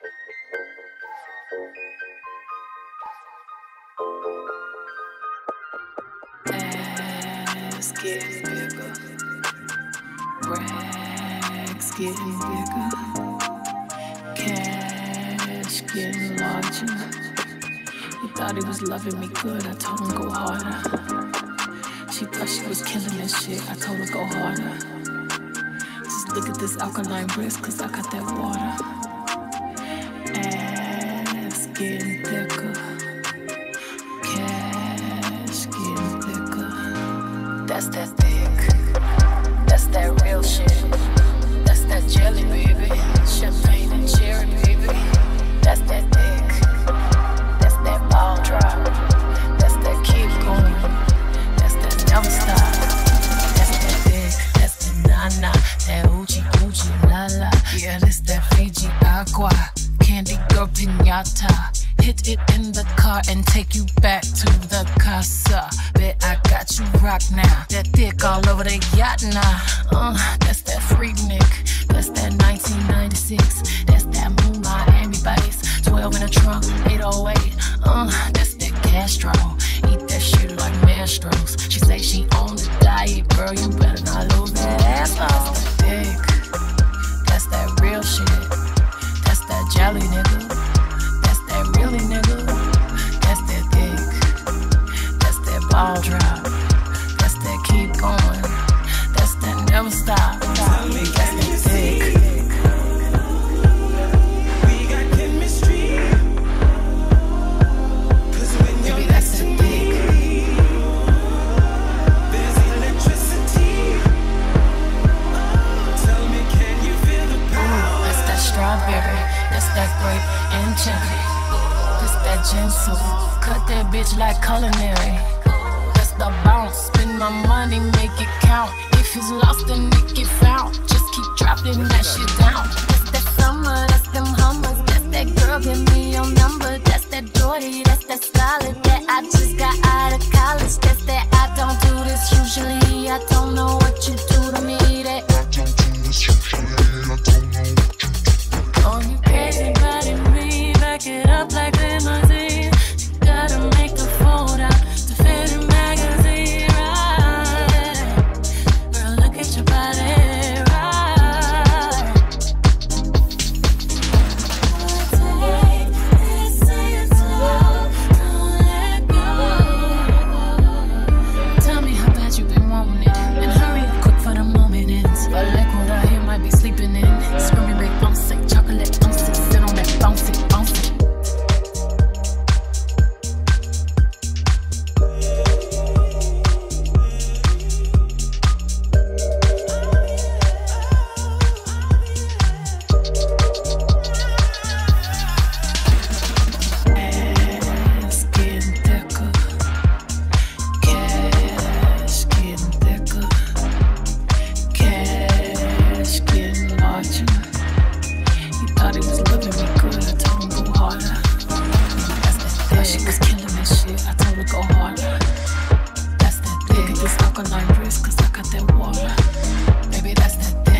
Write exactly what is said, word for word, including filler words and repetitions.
Ass getting bigger, rags getting bigger, cash getting larger. He thought he was loving me good, I told him go harder. She thought she was killing this shit, I told her go harder. Just look at this alkaline wrist, cause I got that water. Ass getting thicker, cash getting thicker. That's that thick, that's that real shit. That's that jelly, baby. Champagne and cherry, baby. That's that thick, that's that ball drop. That's that keep going, that's that never stop. That's that thick, that's that nana, that Uchi Uchi la la. Yeah, this that Fiji agua, candy girl piñata. Hit it in the car and take you back to the casa. Bet I got you rock now. That thick all over the yacht now. Uh, that's that freak Nick. That's that nineteen ninety-six. That's that Moon Miami bass. twelve in the trunk, eight oh eight. Uh, that's that Castro. Eat that shit like Mastros. She say she on the diet, girl. You better not lose that ass. That's that thick. That's that real shit. That's that jelly, nigga. Really, nigga, that's that thick, that's that ball drop, that's that keep going, that's that never stop, that's that thick. We got chemistry, cause when you're that's that thick, there's electricity. Tell me, can you feel the power? That's that strawberry, that's that grape and cherry. That ginseng, cut that bitch like culinary. That's the bounce, spend my money, make it count. If it's lost, then it get found. Just keep dropping that shit down. That's that summer, that's them hummers. That's that girl, give me your number. That's that Jordy, that's that Scarlet that I just got out of college. That's that I don't do this usually. I don't know what you do to me. That I don't do this usually. I don't know what you do. Oh, you crazy body me, back it up like limousine. You gotta make a photo to fit in magazine, right? Girl, look at your body, right? Take this in slow, don't let go. Tell me how bad you been wanting it, and hurry up quick for the moment ends. But like what I hear might be sleeping in. Screaming big bouncy, chocolate bouncy, sit on that bouncy, bouncy. Alkaline wrist, cause I got that water. Baby, that's that